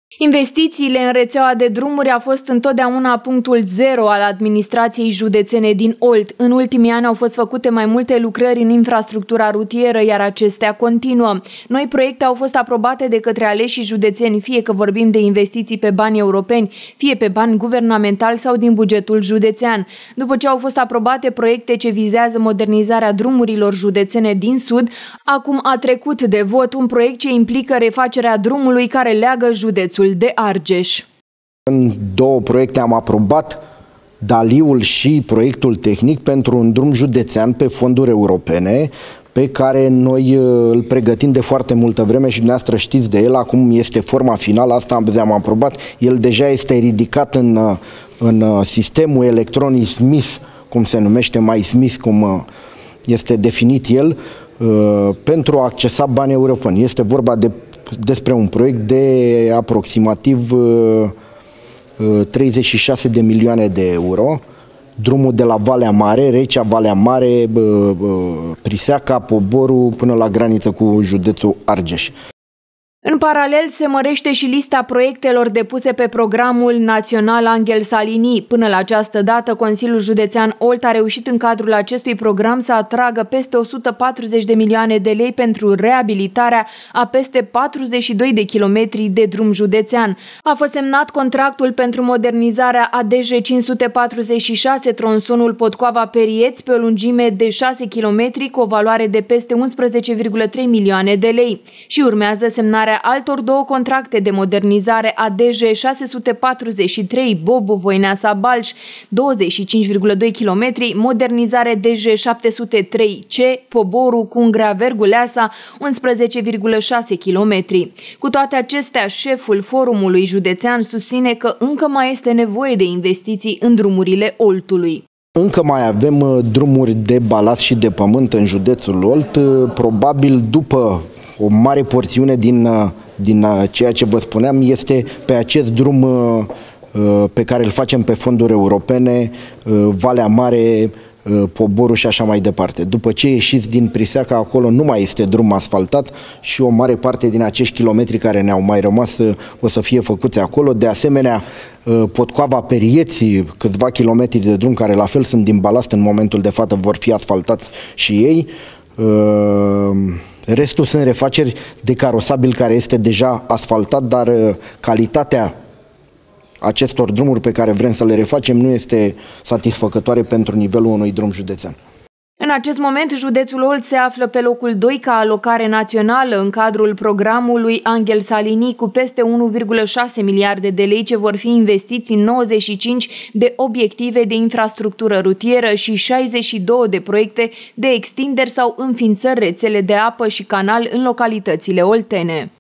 Investițiile în rețeaua de drumuri a fost întotdeauna punctul zero al administrației județene din Olt. În ultimii ani au fost făcute mai multe lucrări în infrastructura rutieră, iar acestea continuă. Noi proiecte au fost aprobate de către aleșii județeni, fie că vorbim de investiții pe bani europeni, fie pe bani guvernamentali sau din bugetul județean. După ce au fost aprobate proiecte ce vizează modernizarea drumurilor județene din Sud, acum a trecut de vot un proiect ce implică refacerea drumului care leagă județul de Argeș. În două proiecte am aprobat daliul și proiectul tehnic pentru un drum județean pe fonduri europene, pe care noi îl pregătim de foarte multă vreme și dumneavoastră știți de el. Acum este forma finală, asta am aprobat. El deja este ridicat în sistemul electronic SMIS, cum se numește, mai SMIS, cum este definit el, pentru a accesa bani europeni. Este vorba despre un proiect de aproximativ 36 de milioane de euro. Drumul de la Valea Mare, Recea, Valea Mare, Priseaca, Poboru, până la graniță cu județul Argeș. În paralel, se mărește și lista proiectelor depuse pe programul național Angel Salini. Până la această dată, Consiliul Județean Olt a reușit în cadrul acestui program să atragă peste 140 de milioane de lei pentru reabilitarea a peste 42 de kilometri de drum județean. A fost semnat contractul pentru modernizarea ADJ 546, tronsonul Potcoava-Perieți, pe o lungime de 6 km cu o valoare de peste 11,3 milioane de lei. Și urmează semnarea altor două contracte de modernizare ADJ 643 Bobu-Voineasa-Balș, 25,2 km, modernizare DJ 703C Poboru Cungrea-Verguleasa, 11,6 km. Cu toate acestea, șeful forumului județean susține că încă mai este nevoie de investiții în drumurile Oltului. Încă mai avem drumuri de balast și de pământ în județul Olt, probabil după o mare porțiune din ceea ce vă spuneam este pe acest drum pe care îl facem pe fonduri europene, Valea Mare, Poboru și așa mai departe. După ce ieșiți din Priseaca, acolo nu mai este drum asfaltat și o mare parte din acești kilometri care ne-au mai rămas o să fie făcuți acolo. De asemenea, Potcoava-Perieți, câțiva kilometri de drum care la fel sunt din balast în momentul de față, vor fi asfaltați și ei. Restul sunt refaceri de carosabil care este deja asfaltat, dar calitatea acestor drumuri pe care vrem să le refacem nu este satisfăcătoare pentru nivelul unui drum județean. În acest moment, județul Olt se află pe locul 2 ca alocare națională în cadrul programului Angel Salini, cu peste 1,6 miliarde de lei ce vor fi investiți în 95 de obiective de infrastructură rutieră și 62 de proiecte de extinderi sau înființări rețele de apă și canal în localitățile oltene.